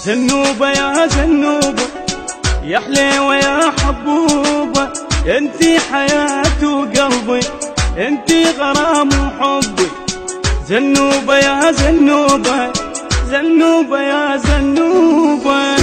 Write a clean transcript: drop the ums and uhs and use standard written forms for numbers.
زنوبة يا زنوبة يا حليوة يا حبوبة، انتي حياتي وقلبي، انتي غرام وحبي. زنوبة يا زنوبة، زنوبة يا زنوبة.